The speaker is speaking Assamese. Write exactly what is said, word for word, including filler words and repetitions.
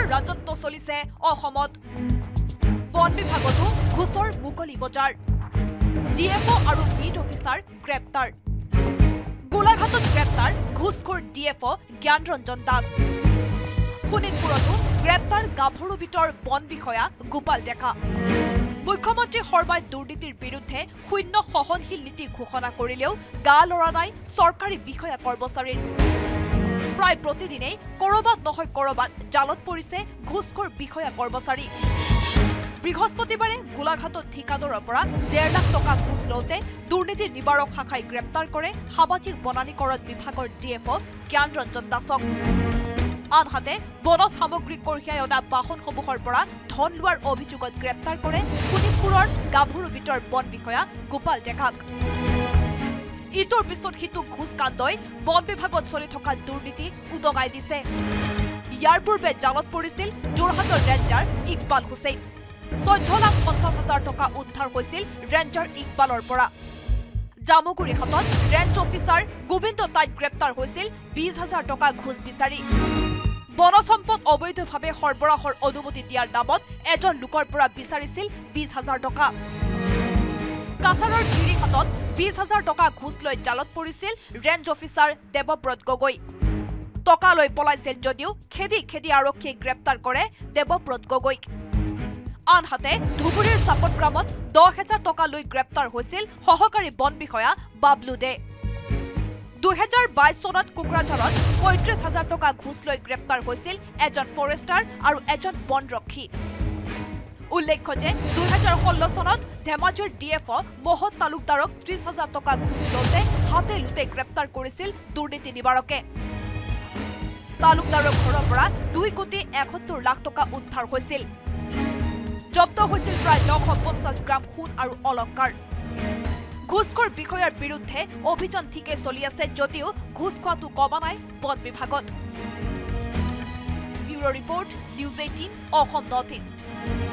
ঘোষৰ ৰাজত্ব চলিছে অসমত বন বিভাগতো ঘোষৰ মুকলি বজাৰ ডিএফও আৰু বিট অফিচাৰ গ্ৰেপ্তাৰ গোলাঘাটত গ্ৰেপ্তাৰ ঘোষখোৰ ডিএফও জ্ঞানৰঞ্জন দাস শোণিতপুৰতো গ্ৰেপ্তাৰ গাভৰু বিটৰ বন বিষয়া গোপাল ডেকা মুখ্যমন্ত্ৰী সৰ্বাই দুৰ্নীতিৰ বিৰুদ্ধে শূন্য সহনশীল নীতি ঘোষণা কৰিলেও গা লৰা নাই চৰকাৰী বিষয়া কৰ্মচাৰীৰ প্ৰায় প্ৰতিদিনেই কৰবাত নহয় কৰবাত জালত পৰিছে ঘোষখোৰ বিষয়া কৰ্মচাৰী বৃহস্পতিবাৰে গোলাঘাটত ঠিকাদাৰৰ পৰা ডেৰ লাখ টকা ঘোষ লওঁতে দুৰ্নীতি নিবাৰক শাখাই গ্ৰেপ্তাৰ কৰে সামাজিক বনানীকৰণ বিভাগৰ ডিএফও জ্ঞানৰঞ্জন দাসক আনহাতে বনজ সামগ্ৰী কঢ়িয়াই অনা বাহনসমূহৰ পৰা ধন লোৱাৰ অভিযোগত গ্ৰেপ্তাৰ কৰে শোণিতপুৰৰ গাভৰু বিটৰ বন বিষয়া গোপাল ডেকাক ইটোৰ পিছত সিটো ঘোষ কাণ্ডই বন বিভাগত চলি থকা দুৰ্নীতি উদঙাই দিছে ইয়াৰ পূৰ্বে জালত পৰিছিল যোৰহাটৰ ৰেঞ্জাৰ ইকবাল হুছেইন চৈধ্য লাখ পঞ্চাছ হাজাৰ টকা উদ্ধাৰ হৈছিল ৰেঞ্জাৰ ইকবালৰ পৰা জামুগুৰি হাতত ৰেঞ্জ অফিচাৰ গোবিন্দ তাইত গ্ৰেপ্তাৰ হৈছিল বিশ হাজাৰ টকা ঘোষ বিচাৰি বন সম্পদ অবৈধভাৱে সৰবৰাহৰ অনুমতি দিয়াৰ নামত এজন লোকৰ পৰা বিচাৰিছিল বিশ হাজাৰ টকা কাছাৰৰ গিৰিহাটত বিশ হাজাৰ টকা ঘোষ লৈ জালত পৰিছিল ৰেঞ্জ অফিচাৰ দেৱব্ৰত গগৈ টকা লৈ পলাইছিল যদিও খেদি খেদি আৰক্ষীয়ে গ্ৰেপ্তাৰ কৰে দেৱব্ৰত গগৈক আনহাতে ধুবুৰীৰ চাপটগ্ৰামত দহ হাজাৰ টকা লৈ গ্ৰেপ্তাৰ হৈছিল সহকাৰী বন বিষয়া বাবলু দে দুহেজাৰ বাইশ চনত কোকৰাঝাৰত পঁয়ত্ৰিশ হাজাৰ টকা ঘোষ লৈ গ্ৰেপ্তাৰ হৈছিল এজন ফৰেষ্টাৰ আৰু এজন বনৰক্ষী উল্লেখ্য যে দুহেজাৰ ষোল্ল চনত ধেমাজিৰ ডিএফও মহৎ তালুকদাৰক ত্ৰিশ হাজাৰ টকা ঘোষ লওঁতে হাতে লুটে গ্ৰেপ্তাৰ কৰিছিল দুৰ্নীতি নিবাৰকে তালুকদাৰৰ ঘৰৰ পৰা দুই কোটি এসত্তৰ লাখ টকা উদ্ধাৰ হৈছিল জব্দ হৈছিল প্ৰায় নশ পঞ্চাছ গ্ৰাম সোণ আৰু অলংকাৰ ঘোষখোৰ বিষয়াৰ বিৰুদ্ধে অভিযান ঠিকে চলি আছে যদিও ঘোষ খোৱাটো কমা নাই বন বিভাগত bureau report news eighteen Assam north east